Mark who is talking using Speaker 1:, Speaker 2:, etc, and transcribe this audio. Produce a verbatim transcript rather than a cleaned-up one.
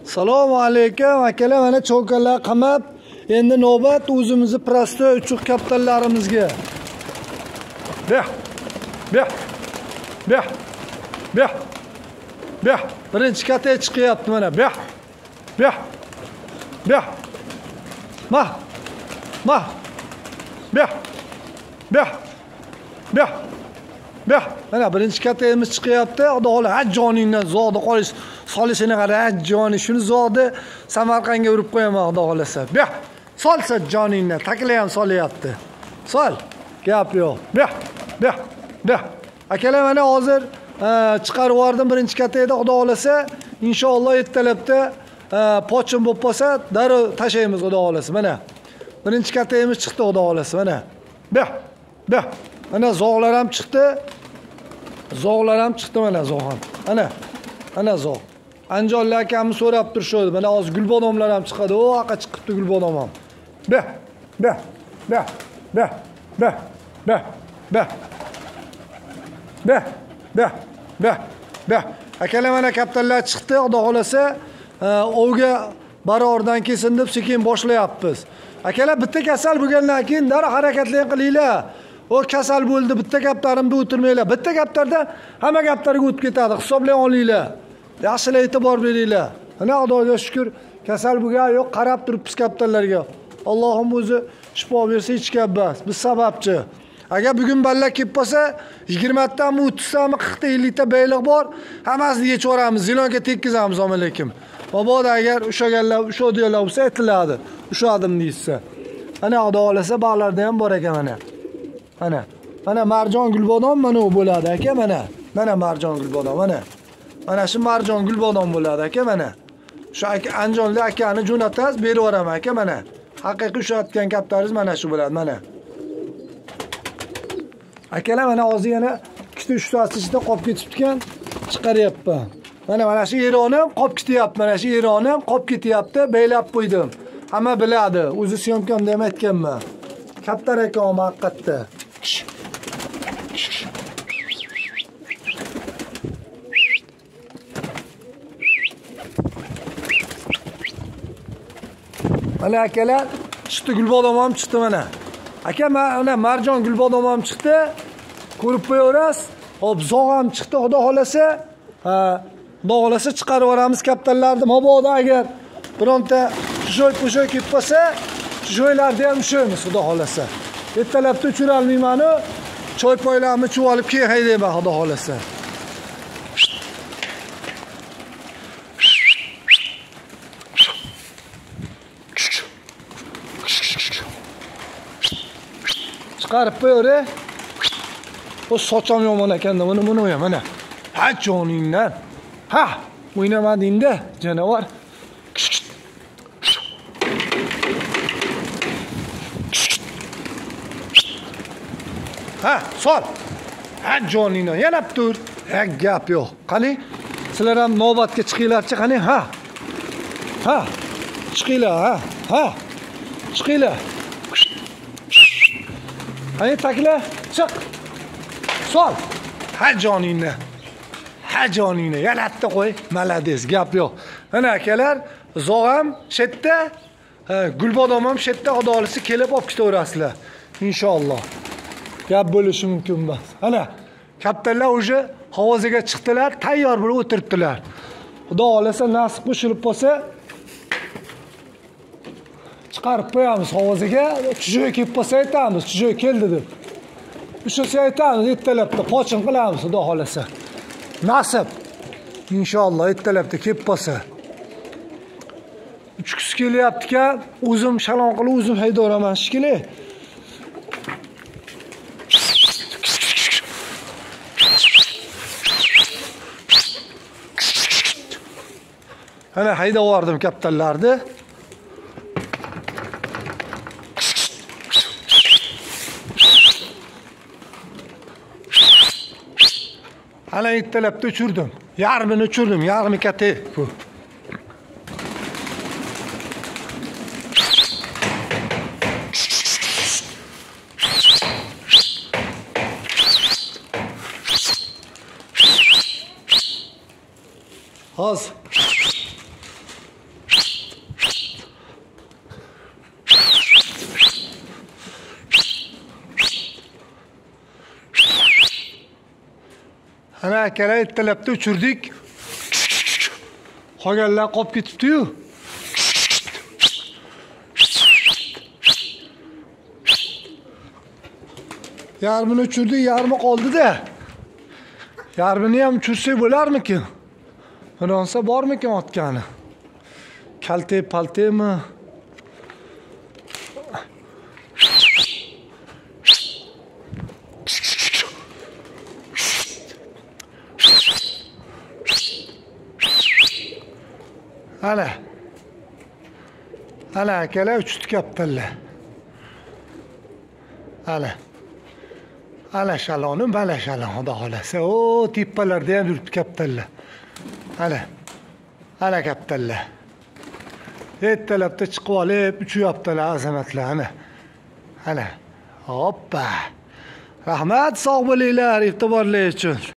Speaker 1: Assalomu alaykum akalar, mana cho'kalar qamab, endi navbat o'zimizni prosta uchuq kaptallarimizga. Beh. Beh. Beh. Beh. Beh. Birinchi katga chiqyapti mana. Beh. Beh. Beh. Mah. Mah. Beh. Beh. Beh. Beh. Mana birinchi katimiz chiqyapti. Xudo xohlasa hajjoningdan zo'da qolish, solishini qara, hajjoni shuni zo'da Samarqandga urib qo'yaman xudo xohlasa. Beh. Solsa joningdan, takla ham solyapti. Sol. Gap yo'q. Beh. Beh. Beh. Akalar mana hozir chiqarib yubordim birinchi katida, xudo xohlasa inshaalloh ertalabda pochim bo'lib qolsa, darrov tashlaymiz xudo xohlasa. Mana birinchi katimiz chiqdi xudo xohlasa mana. Beh. Beh. Mana zog'lar ham chiqdi. Zog'lar ham chiqdi mana zog' ham. Ana. Ana zog'. Anjonli akamni so'rab turishdi. Mana hozir gulbodomlar ham chiqadi. O, aqa chiqibdi gulbodom ham. Beh. Beh. Beh. Beh. Beh. Beh. Beh. Beh. Beh. Beh. Beh. Akalar mana kaptallar chiqdi, xudo xolasa ovga barordan kesin deb sekin boshlayapmiz. Akalar bitta kasal bo'lgandan keyin darrov harakatlan qilinglar. O kasal bo'ldi, bitta gaplarimda o'tirmanglar. Bitta gaplarda hamma gaplarga o'tib ketadi. Hisoblay olinglar. Yaxshilab e'tibor beringlar. Ana Xudoga shukr, kasal bo'lgan yo'q, qarab turibmiz kaptallarga. Allohim o'zi shifo bersa hech gap emas. Biz sababchi. Agar bugun balla kelib qolsa, yigirma tami, o'ttiz tami, qirq ta, ellik ta bayliq bor. Hammasini yechib yuboramiz, zilonga tekkizamiz omalekim. Mabodo agar ushaganlar, usho deyalar bo'lsa aytiladi. Ushadim deysa. Ana Xudo xolasa bog'larda ham bor ekan mana. Mana. Mana marjon gulbodom mana u bo'ladi aka mana. Mana marjon gulbodom mana. Mana shu marjon gulbodom bo'ladi aka mana. Shu aka Anjonli akani jo'natasiz, berib yuboraman aka mana. Haqiqiy ushlatgan kaptaringiz mana shu bo'ladi mana. Akalar mana hozir yana ikkita uchtasi ichida qolib ketibdi-kan, chiqaryapman. Mana mana shu eroni ham qolib ketyapti, mana shu eroni ham qolib ketyapti, baylab qo'ydim. Hamma biladi, o'zi syomkamda ham aytganman. Kaptar akam haqiqatda. Mana akalar, chiqdi gulbodom ham chiqdi mana. Aka mana marjon gulbodom ham chiqdi. Ko'rib qo'yaverasiz. Hop, zog' ham chiqdi, xudo xolasa. Ha, xudo xolasa chiqarib yuboramiz kaptallarni. Mabodo agar bironta joy-po'joy kelib qolsa, joylarda ham ushlaymiz, xudo xolasa. Ertalabda uchira olmayman-u, choy poylarni chuv olib keyin haydayman, xudo xolasa. Chiqarib qo'yore. O socham yomon ekanda, buni buni ham mana. Ha joningdan. Ha, o'ynamadingda, janavar. Ha, sol. Ha joningdan, yana tur. Ha, gap yo'q. Qani, sizlar ham navbatga chiqinglar-chi, qani? Ha. Ha. Chiqinglar, ha. Ha. Chiqinglar. Qani takla, chiq. Sol. Ha joningdan. Ha joningdan, yalatdi qo'y. Malades, gap yo'q. Mana akalar, zog' ham shetda, gulbodom ham shetda, xudo xolasa kelib olib ketaverasizlar. Inshaalloh. Gap bo'lishi mumkin emas. Ana, kaptallar o'sha havoziga chiqdilar, tayyor bo'lib o'tiribdilar. Xudo xolasa nasib qo'shilib qolsa, chiqarib qo'yamiz havoziga. Chujoy kelib qolsa aytamiz, chujoy keldi deb. Ushasi aytamiz, ertalabda pochim qilamiz, xudo xolasa. Nasib. Inshaalloh ertalabda kelib qolsa. Uchkisi kelyapti-kan, o'zim shalom qilib, o'zim haydayveraman shekilli. Ana haydab yubordim kaptallarni. Ana ertalabda uchirdim. Yarmini uchirdim, yarmi katta bu. Hozir Ana akalar ertalabda uchirdik. Qolganlar qolib ketibdi-yu. Yarmini uchirdik, yarmi qoldi-da. Yarmini ham uchirsak bo'larmikin? Bironsa bormikin otgani? Kalte paltemi? Ana. Ana akalar uchib kaptalla. Ana. Ana shaloni, mana shalon, xudo xolasa. O, tepalarda ham yurib kaptalla. Ana. Ana kaptalla. Ertalabda chiqib olib, uchyaptilar azamatlar, ana. Ana. Hoppa. Rahmat, sog' bo'linglar, e'tiborlar uchun.